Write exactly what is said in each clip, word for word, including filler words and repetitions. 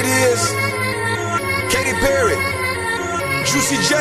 it is. Katy Perry, Juicy J.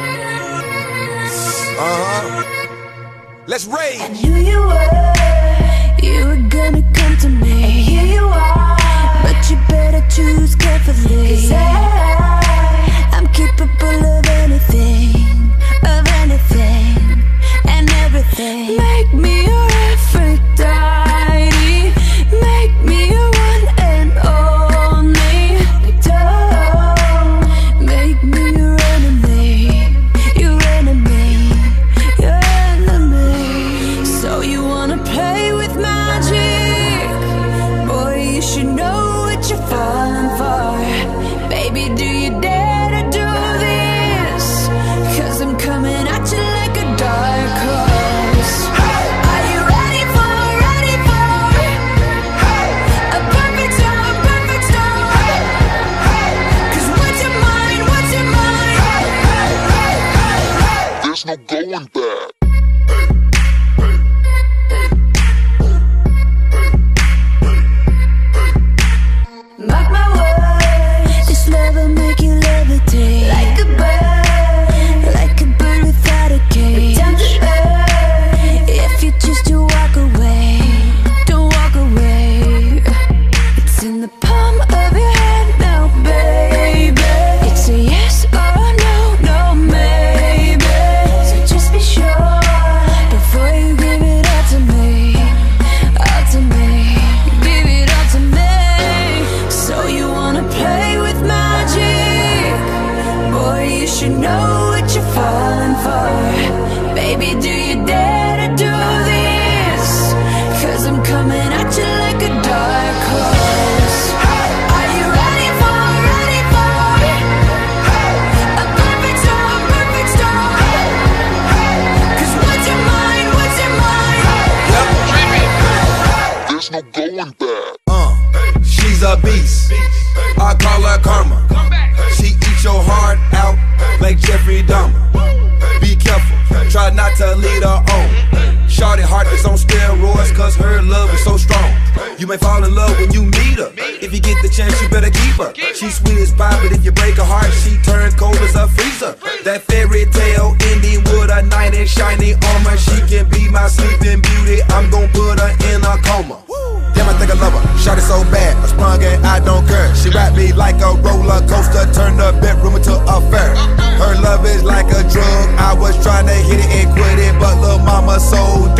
Uh-huh. Let's rage. I knew you were, you were gonna come to me. And here you are, but you better choose carefully. 'Cause I, I'm capable of anything, of anything, and everything. Make me your Aphrodite, make me your one and only. Don't make me your enemy, your enemy, your enemy. So you wanna play with magic? Boy, you should know what you're falling for. Baby, do you dare to do this? 'Cause I'm coming at you like a dark horse. Are you ready for, ready for a perfect storm, perfect storm? 'Cause what's your mind, what's your mind? There's no going back. Mark my words, this love will make you levitate like a bird, like a bird without a cage. Down to earth, if you choose to walk away, don't walk away. It's in the palm of your hand now, baby. It's a yes or no, no maybe. So just be sure before you give it all to me, all to me. Give it all to me. So you wanna play with magic? Boy, you should know what you're falling for. Baby, do you dare to do this? 'Cause I'm coming at you like a dark horse. Are you ready for, ready for a perfect storm, perfect storm? 'Cause what's your mind, what's your mind? There's no going back. Uh, she's a beast. I call her karma. She eats your heart out like Jeffrey Dahmer. Be careful, try not to lead her on. Shorty heart is on steroids, 'cause her love is so strong. You may fall in love when you meet her. If you get the chance, you better keep her. She's sweet as pie, but if you break her heart, she turns cold as a freezer. That fairy tale ending with a knight in shiny armor. She can be my sleeping beauty. I'm gon' put her in a coma. Damn, I think I love her. Shot it so bad, I sprung and I don't care. She wrapped me like a roller coaster, turned the bedroom into a fair. Her love is like a drug. I was trying to hit it and quit it, but lil' mama so